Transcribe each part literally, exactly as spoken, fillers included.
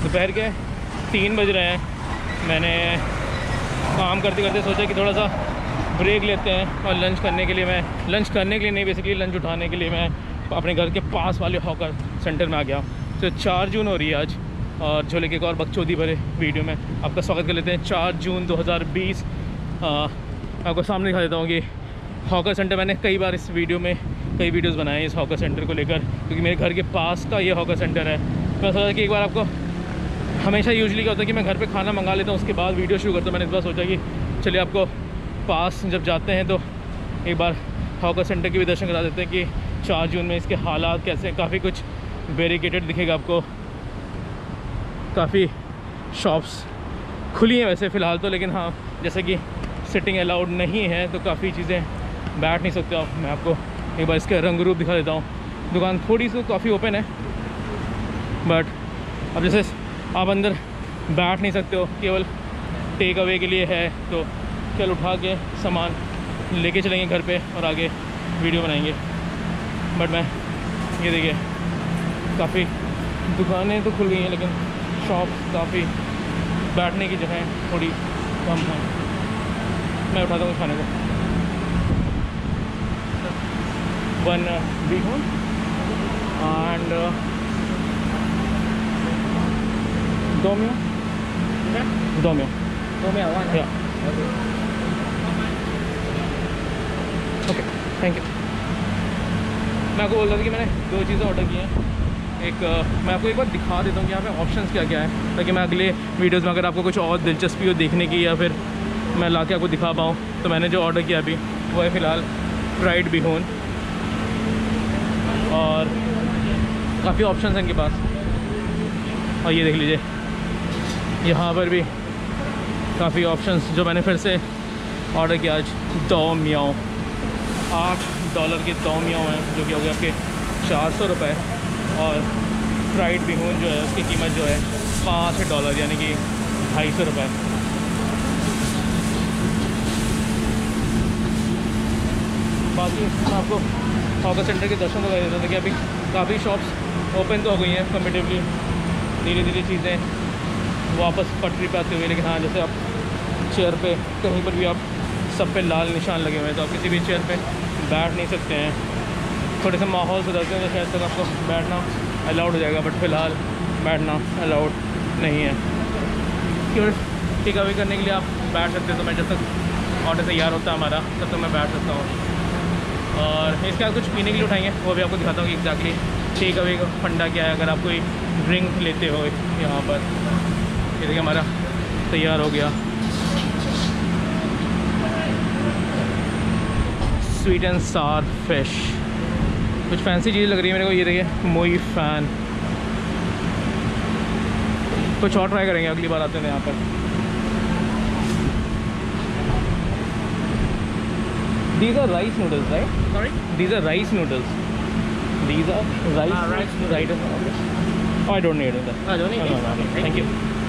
दोपहर के तीन बज रहे हैं। मैंने काम करते करते सोचा कि थोड़ा सा ब्रेक लेते हैं और लंच करने के लिए मैं लंच करने के लिए नहीं बेसिकली लंच उठाने के लिए मैं अपने घर के पास वाले हॉकर सेंटर में आ गया। तो चार जून हो रही है आज और झोले के एक और बकचोदी भरे वीडियो में आपका स्वागत कर लेते हैं। चार जून दो हज़ार बीस आपको सामने दिखा देता हूँ कि हॉकर सेंटर मैंने कई बार इस वीडियो में कई वीडियोस बनाए हैं इस हॉकर सेंटर को लेकर, क्योंकि मेरे घर के पास का ये हॉकर सेंटर है। मैं सोचा कि एक बार आपको हमेशा यूजुअली क्या होता है कि मैं घर पे खाना मंगा लेता हूँ उसके बाद वीडियो शुरू करता हूँ। मैंने इस बार सोचा कि चलिए आपको पास जब जाते हैं तो एक बार हॉकर सेंटर के भी दर्शन करा देते हैं कि चार जून में इसके हालात कैसे हैं। काफ़ी कुछ बैरिकेटेड दिखेगा आपको, काफ़ी शॉप्स खुली हैं वैसे फ़िलहाल तो, लेकिन हाँ जैसे कि सिटिंग अलाउड नहीं है तो काफ़ी चीज़ें बैठ नहीं सकते आप। मैं आपको एक बार इसके रंग रूप दिखा देता हूँ। दुकान थोड़ी सी काफ़ी ओपन है बट अब जैसे आप अंदर बैठ नहीं सकते हो, केवल टेक अवे के लिए है। तो केवल उठा के सामान लेके चलेंगे घर पे और आगे वीडियो बनाएंगे। बट मैं ये देखिए काफ़ी दुकानें तो खुल गई हैं लेकिन शॉप काफ़ी बैठने की जगह थोड़ी कम है। मैं उठाता हूँ खाने को वन बीहून एंड डोमियो डोमियो डोमियो वन या ओके थैंक यू। मैं आपको बोल रहा था कि मैंने दो चीज़ें ऑर्डर की हैं। एक मैं आपको एक बार दिखा देता हूँ कि यहाँ पे ऑप्शंस क्या क्या है, ताकि मैं अगले वीडियोस में अगर आपको कुछ और दिलचस्पी हो देखने की या फिर मैं ला के आपको दिखा पाऊँ। तो मैंने जो ऑर्डर किया अभी वो है फ़िलहाल फ्राइड बीहून और काफ़ी ऑप्शंस हैं इनके पास। और ये देख लीजिए यहाँ पर भी काफ़ी ऑप्शंस जो मैंने फिर से ऑर्डर किया आज। दो मियाओ आठ डॉलर के दो मियाओ हैं जो कि हो गए आपके चार सौ रुपये और फ्राइड बीहून जो है उसकी कीमत जो है पाँच डॉलर यानी कि ढाई सौ रुपये। बाकी मैं आपको हॉकर सेंटर के दर्शन कर देता था कि अभी काफ़ी शॉप्स ओपन तो हो गई हैं कम्पेटिवली, धीरे धीरे चीज़ें वापस पटरी पे आती हुई। लेकिन हाँ जैसे आप चेयर पे कहीं पर भी आप सब पे लाल निशान लगे हुए हैं तो आप किसी भी चेयर पे बैठ नहीं सकते हैं। थोड़े से माहौल सुधरते हैं तो शायद तक आपको बैठना अलाउड हो जाएगा, बट फ़िलहाल बैठना अलाउड नहीं है। केवल टेक अवे करने के लिए आप बैठ सकते हैं। तो मैं जब तक ऑर्डर तैयार होता है हमारा तब तक मैं बैठ सकता हूँ। और इसके बाद कुछ पीने के लिए उठाएंगे वो भी आपको दिखाता हूँ कि एग्जैक्टली टेक अवे का फंडा क्या है। अगर आप कोई ड्रिंक लेते हो यहाँ पर, ये देखिए हमारा तैयार हो गया स्वीट एंड सार फिश। कुछ फैंसी चीज़ लग रही है मेरे को। ये देखिए मोई फैन। कुछ और ट्राई करेंगे अगली बार आते हैं यहाँ पर। These are rice noodles, right? Sorry? These are rice noodles. These are rice Ah, rice noodles. Right. Okay. Oh, I don't need that. I don't need no, it. no, no. Okay, Thank you.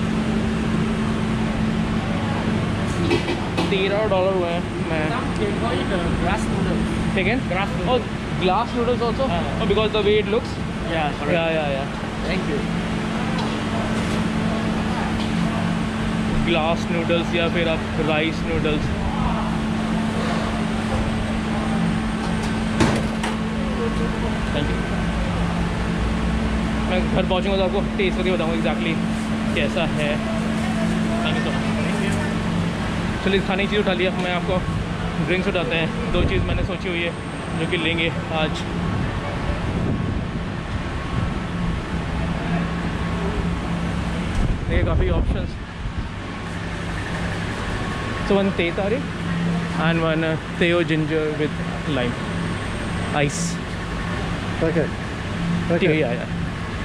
तेरह dollar हुए हैं। मैं Can call it uh, grass noodles. Again? Grass Oh, noodles. glass noodles also? Ah. Oh, because the way it looks? Yeah, correct. Yeah, yeah, yeah. Thank you. Glass noodles या फिर आप rice noodles. Thank you. मैं घर पहुंचूंगा तो आपको test करके बताऊंगा exactly कैसा है। Thank you so much. चलिए खाने की चीज़ उठा लिया, मैं आपको ड्रिंक्स उठाते हैं। दो चीज़ मैंने सोची हुई है जो कि लेंगे आज। देखिए काफ़ी options. So one Teh Tarik and one uh, Theo ginger with lime ice. Okay. Okay. Yeah, yeah.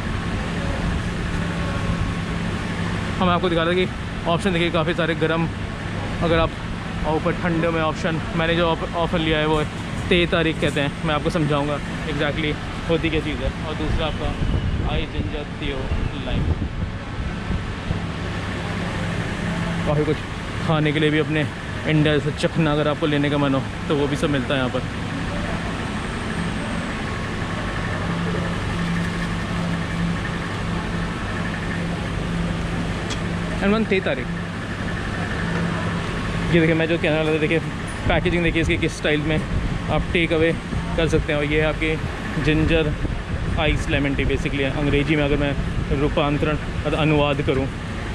हम आपको दिखा रहे कि ऑप्शन देखिए काफ़ी सारे गरम। अगर आप ऊपर ठंडे में ऑप्शन, मैंने जो ऑफ़र लिया है वो तेह तारीख कहते हैं। मैं आपको समझाऊंगा एग्जैक्टली होती क्या चीज़ है। और दूसरा आपका आई जिंजर थियो लाइम। काफ़ी कुछ खाने के लिए भी अपने इंडिया से चखना अगर आपको लेने का मन हो तो वो भी सब मिलता है यहाँ पर। एंड वन तेईस तारीख। ये देखिए मैं जो कहने वाला था, देखिए पैकेजिंग देखिए इसकी किस स्टाइल में आप टेक अवे कर सकते हैं। और ये है आपके ginger ice lemon tea basically है, अंग्रेजी में अगर मैं रूपांतरण अनुवाद करूं।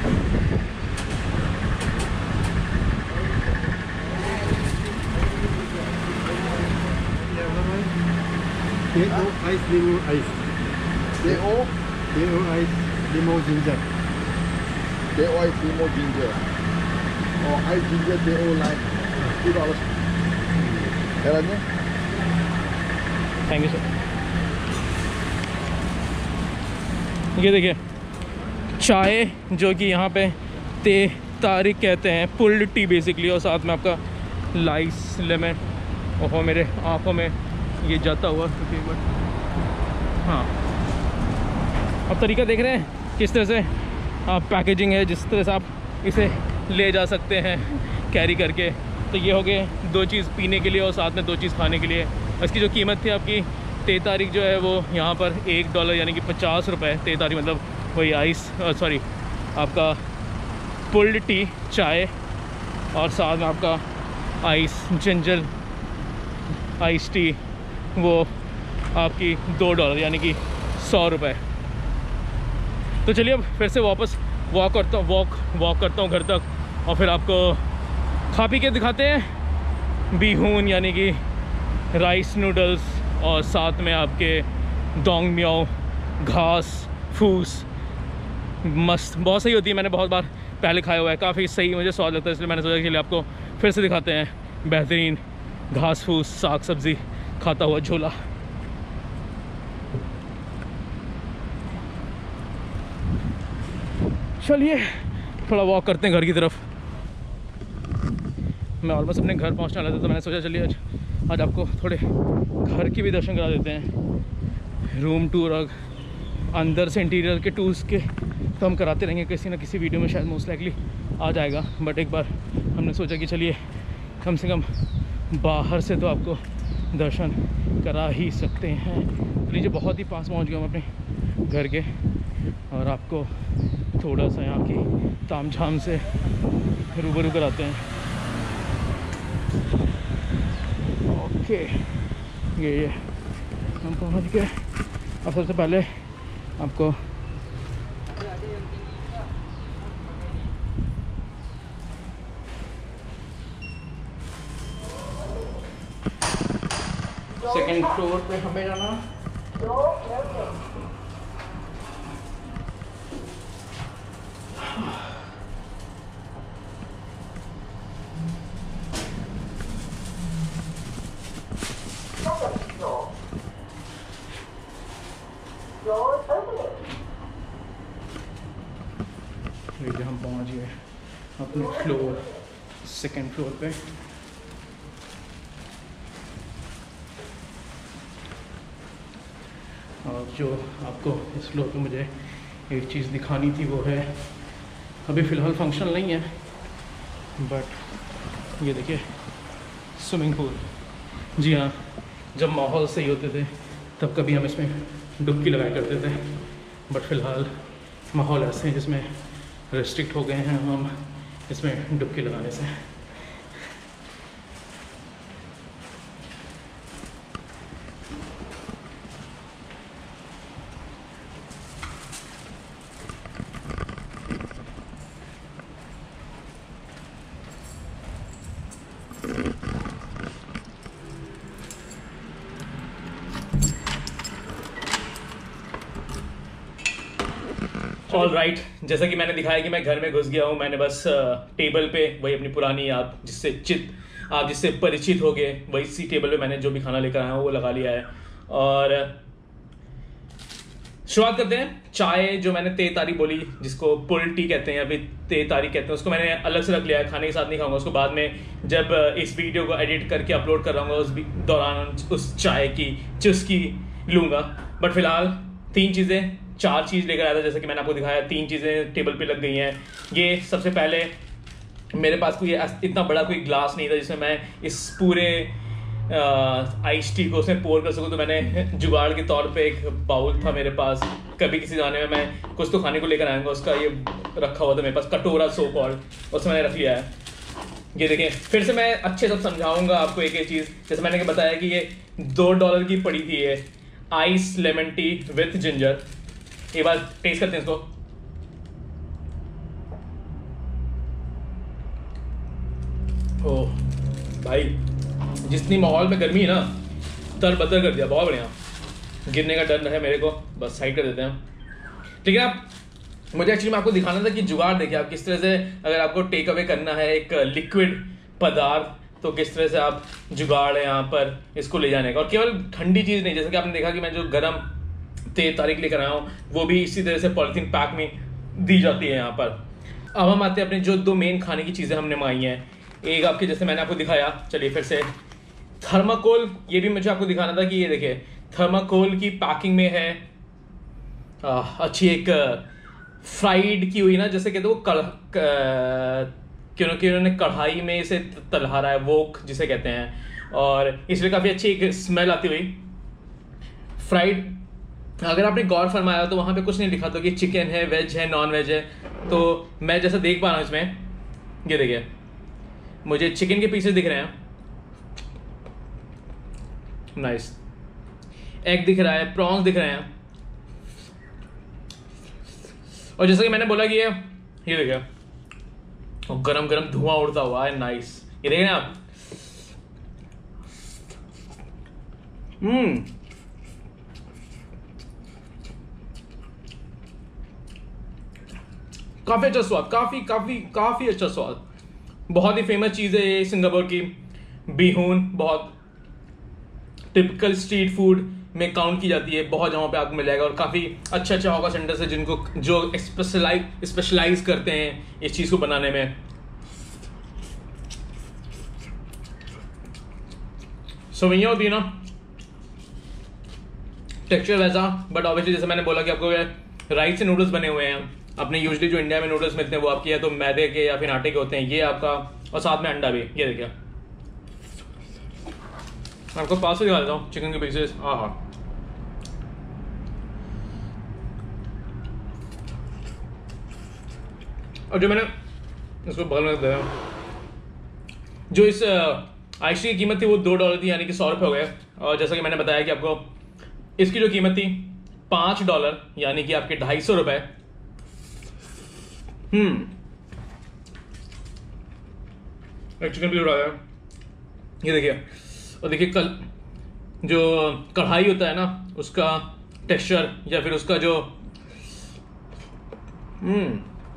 Teh O ice lemon ice. Teh O, Teh O ice lemon ginger. Teh O ice lemon ginger. Or ice ginger Teh O lime. Two dollars. Caranya? Thank you sir. ये देखिए चाय जो कि यहाँ पे ते तारीख कहते हैं, पुल्ड टी बेसिकली, और साथ में आपका लाइस लेमन। ओहो मेरे आँखों में ये जाता हुआ तकरीबन। हाँ, अब तरीका देख रहे हैं किस तरह से आप पैकेजिंग है, जिस तरह से आप इसे ले जा सकते हैं कैरी करके। तो ये हो गए दो चीज़ पीने के लिए और साथ में दो चीज़ खाने के लिए। इसकी जो कीमत थी आपकी ते तारीख जो है वो यहाँ पर एक डॉलर यानी कि पचास रुपये। ते तारीख मतलब वही आइस सॉरी आपका पुल्ड टी चाय, और साथ में आपका आइस जिंजर आइस टी वो आपकी दो डॉलर यानी कि सौ रुपये। तो चलिए अब फिर से वापस वॉक करता हूँ वॉक वॉक करता हूँ घर तक, और फिर आपको खा पी के दिखाते हैं बीहून यानी कि राइस नूडल्स, और साथ में आपके दोंग म्याओ घास फूस। मस्त, बहुत सही होती है, मैंने बहुत बार पहले खाया हुआ है, काफ़ी सही मुझे स्वाद लगता है, इसलिए मैंने सोचा कि चलिए आपको फिर से दिखाते हैं बेहतरीन घास फूस साग सब्ज़ी खाता हुआ झोला। चलिए थोड़ा वॉक करते हैं घर की तरफ। मैं ऑलमोस्ट अपने घर पहुंचने वाला था, तो मैंने सोचा चलिए आज आज आपको थोड़े घर के भी दर्शन करा देते हैं। रूम टूर और अंदर से इंटीरियर के टूर्स के तो हम कराते रहेंगे, किसी ना किसी वीडियो में शायद मोस्ट लाइकली आ जाएगा। बट एक बार हमने सोचा कि चलिए कम से कम बाहर से तो आपको दर्शन करा ही सकते हैं। तो लीजिए बहुत ही पास पहुंच गया हम अपने घर के, और आपको थोड़ा सा यहाँ की तामझाम से रूबरू कराते हैं। ओके, ये ये हम पहुँच गए। अब सबसे पहले आपको सेकंड फ्लोर पे हमें जाना। लीजिए हम पहुंच गए अपने फ्लोर सेकंड फ्लोर पे। और जो आपको इस फ्लोर पे मुझे एक चीज़ दिखानी थी वो है, अभी फ़िलहाल फंक्शनल नहीं है, बट ये देखिए स्विमिंग पूल। जी हाँ, जब माहौल सही होते थे तब कभी हम इसमें डुबकी लगाया करते थे, बट फ़िलहाल माहौल ऐसे हैं जिसमें रेस्ट्रिक्ट हो गए हैं हम इसमें डुबकी लगाने से। All right right. जैसा कि मैंने दिखाया कि मैं घर में घुस गया हूँ, मैंने बस टेबल पे वही अपनी पुरानी याद जिससे चित आप जिससे परिचित हो गए, वही सी टेबल पे मैंने जो भी खाना लेकर आया हूँ वो लगा लिया है। और शुरुआत करते हैं। चाय जो मैंने ते तारी बोली, जिसको पुल टी कहते हैं या फिर ते तारी कहते हैं, उसको मैंने अलग से रख लिया है, खाने के साथ नहीं खाऊंगा उसको। बाद में जब इस वीडियो को एडिट करके अपलोड कर रहा हूँ उस दौरान उस चाय की चुस्की लूँगा। बट फिलहाल तीन चीज़ें चार चीज़ लेकर आया था, जैसे कि मैंने आपको दिखाया, तीन चीज़ें टेबल पे लग गई हैं। ये सबसे पहले मेरे पास कोई इतना बड़ा कोई ग्लास नहीं था जिसमें मैं इस पूरे आइस टी को उसमें पोर कर सकूँ, तो मैंने जुगाड़ के तौर पे एक बाउल था मेरे पास, कभी किसी जाने में मैं कुछ तो खाने को लेकर आऊँगा, उसका ये रखा हुआ था मेरे पास, कटोरा सो कॉल्ड, उसमें मैंने रख लिया है। ये देखिए फिर से मैं अच्छे से समझाऊंगा आपको एक एक चीज़। जैसे मैंने बताया कि ये दो डॉलर की पड़ी थी ये ice lemon tea with ginger. एक बार टेस्ट करते हैं इसको। ओह भाई, जितनी माहौल में गर्मी है ना, तर बतर कर दिया, बहुत बढ़िया। गिरने का डर है मेरे को, बस साइड कर देते हैं। ठीक है, आप मुझे एक्चुअली मैं आपको दिखाना था कि जुगाड़ देखिए आप किस तरह से, अगर आपको टेक अवे करना है एक लिक्विड पदार्थ, तो किस तरह से आप जुगाड़ है यहाँ पर इसको ले जाने का। और केवल ठंडी चीज़ नहीं, जैसे कि आपने देखा कि मैं जो गर्म तेज तारीख लेकर आया हूँ, वो भी इसी तरह से पॉलीथीन पैक में दी जाती है यहाँ पर। अब हम आते हैं अपने जो दो मेन खाने की चीज़ें हमने मंगाई हैं। एक आपके जैसे मैंने आपको दिखाया, चलिए फिर से थर्माकोल, ये भी मुझे आपको दिखाना था कि ये देखिए थर्माकोल की पैकिंग में है आ, अच्छी एक फ्राइड की हुई ना, जैसे कहते वो कड़ क्योंकि उन्होंने कढ़ाई में इसे तलहा रहा है, वोक जिसे कहते हैं, और इसलिए काफ़ी अच्छी एक स्मेल आती हुई फ्राइड। अगर आपने गौर फरमाया तो वहाँ पे कुछ नहीं लिखा था कि चिकन है, वेज है, नॉन वेज है। तो मैं जैसा देख पा रहा हूँ इसमें, ये देखिए मुझे चिकन के पीसेस दिख रहे हैं, नाइस, एग दिख रहा है, प्रॉन्स दिख रहे हैं, और जैसा कि मैंने बोला कि ये ये देखिए गरम गरम धुआं उड़ता हुआ है, नाइस। ये देखें आप, हम्म काफी अच्छा स्वाद, काफी काफी काफी अच्छा स्वाद। बहुत ही फेमस चीज है ये सिंगापुर की, बीहून बहुत टिपिकल स्ट्रीट फूड में काउंट की जाती है, बहुत जगहों पे आपको मिल जाएगा, और काफ़ी अच्छा अच्छा होगा सेंटर्स है जिनको जो स्पेशलाइज स्पेशलाइज करते हैं इस चीज़ को बनाने में। सवैयाँ होती है ना, टेक्सचर वैसा, बट ऑब्वियसली जैसे मैंने बोला कि आपको राइस से नूडल्स बने हुए हैं। अपने यूजुअली जो इंडिया में नूडल्स मिलते हैं वो आपके या तो मैदे के या फिर आटे के होते हैं, ये आपका, और साथ में अंडा भी। ये देखिए आपको पास से दिखा देता हूँ चिकन के पीसेस, हाँ हाँ, और जो मैंने इसको बगल में दिया, जो इस आइस की कीमत थी वो दो डॉलर थी, यानी कि सौ रुपये हो गए। और जैसा कि मैंने बताया कि आपको इसकी जो कीमत थी पाँच डॉलर, यानी कि आपके ढाई सौ रुपये। हम्म एक चिकन भी उड़ा है, ये देखिए, और देखिए कल जो कढ़ाई होता है ना उसका टेक्सचर, या फिर उसका जो हम्म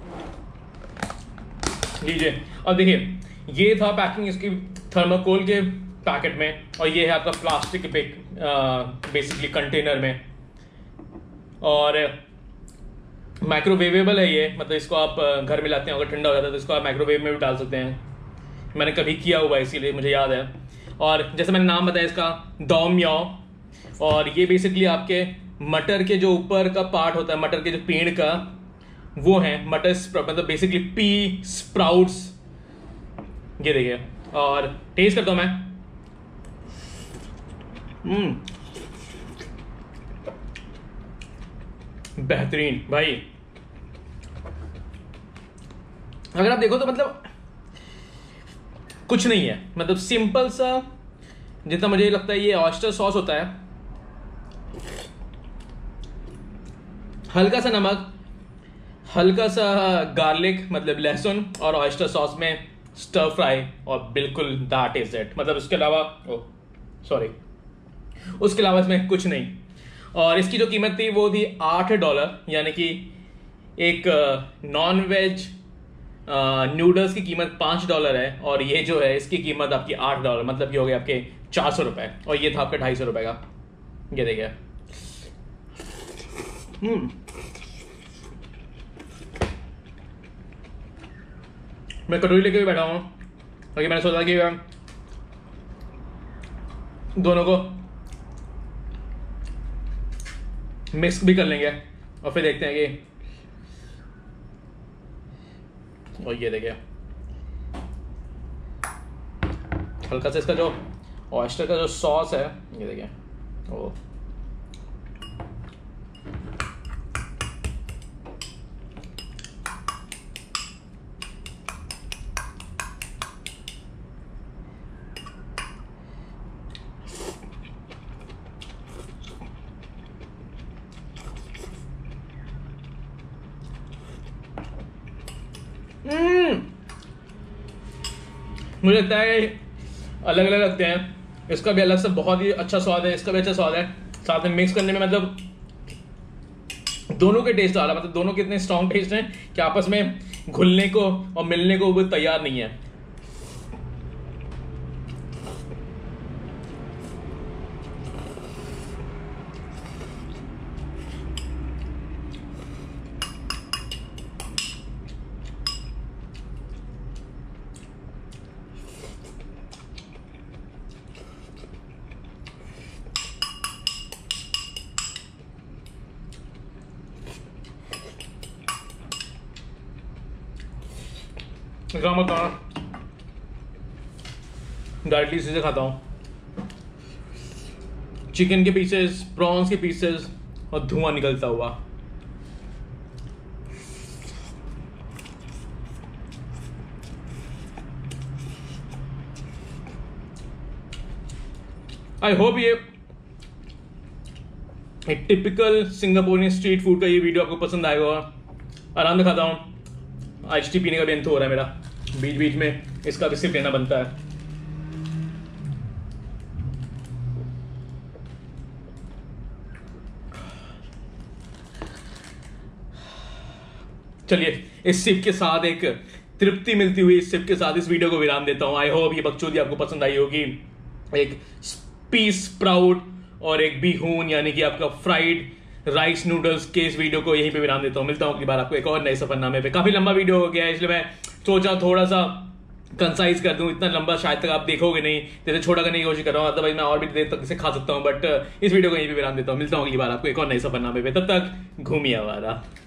लीजिए, और देखिए ये था पैकिंग इसकी थर्माकोल के पैकेट में, और ये है आपका प्लास्टिक के बेसिकली कंटेनर में, और माइक्रोवेवेबल है ये, मतलब इसको आप घर में लाते हैं, अगर ठंडा हो जाता है तो इसको आप माइक्रोवेव में भी डाल सकते हैं। मैंने कभी किया हुआ है इसीलिए मुझे याद है। और जैसे मैंने नाम बताया इसका डॉम म्याओ, और ये बेसिकली आपके मटर के जो ऊपर का पार्ट होता है, मटर के जो पेड़ का, वो है मटर, मतलब बेसिकली पी स्प्राउट्स। ये देखिए, और टेस्ट करता हूँ मैं। हम्म बेहतरीन भाई। अगर आप देखो तो मतलब कुछ नहीं है, मतलब सिंपल सा, जितना मुझे लगता है ये ऑयस्टर सॉस होता है, हल्का सा नमक, हल्का सा गार्लिक मतलब लहसुन, और ऑयस्टर सॉस में स्टर फ्राई, और बिल्कुल दैट इज इट। मतलब उसके अलावा, ओ सॉरी, उसके अलावा इसमें कुछ नहीं। और इसकी जो कीमत थी वो थी आठ डॉलर, यानी कि एक नॉन वेज नूडल्स की कीमत पाँच डॉलर है, और ये जो है इसकी कीमत आपकी आठ डॉलर, मतलब ये हो गया आपके चार सौ रुपये, और ये था आपका ढाई सौ रुपये का। ये देखिए, हम्म मैं कटोरी लेके भी बैठा हूँ, क्योंकि मैंने सोचा कि दोनों को मिक्स भी कर लेंगे, और फिर देखते हैं कि, और ये देखिए हल्का सा इसका जो ऑयस्टर का जो सॉस है ये देखिए, वो मुझे लगता है अलग अलग लगते हैं। इसका भी अलग से बहुत ही अच्छा स्वाद है, इसका भी अच्छा स्वाद है। साथ में मिक्स करने में मतलब दोनों के टेस्ट आ रहा है, मतलब दोनों के इतने स्ट्रॉन्ग टेस्ट हैं कि आपस में घुलने को और मिलने को वो तैयार नहीं है। डायरेक्टली इसी से खाता हूँ, चिकन के पीसेस, प्रॉन्स के पीसेस और धुआं निकलता हुआ। आई होप ये एक टिपिकल सिंगापुरियन स्ट्रीट फूड का ये वीडियो आपको पसंद आएगा। आराम से खाता हूँ, आइस टी पीने का भी अंत हो रहा है मेरा, बीच बीच में इसका भी सिर्फ लेना बनता है। चलिए इस सिप के साथ एक तृप्ति मिलती हुई इस सिप के साथ इस वीडियो को विराम देता हूं। आई होप ये बकचोदी आपको पसंद आई होगी। एक पीस स्प्राउट और एक बीहून यानी कि आपका फ्राइड राइस नूडल्स के इस वीडियो को यहीं पे विराम देता हूँ। मिलता हूँ अगली बार आपको एक और नए सफरनामे पे। काफी लंबा वीडियो हो गया है इसलिए मैं सोचा थोड़ा सा कंसाइज कर दूं। इतना लंबा शायद तक आप देखोगे नहीं, जैसे छोटा करने की कोशिश कर रहा हूँ, अदरवाइज मैं और भी देर तक इसे खा सकता हूँ। बट इस वीडियो को यहीं पे विराम देता हूँ। मिलता हूँ अगली बार आपको एक और नए सफरनामे पे। तब तक घूमिए आवारा।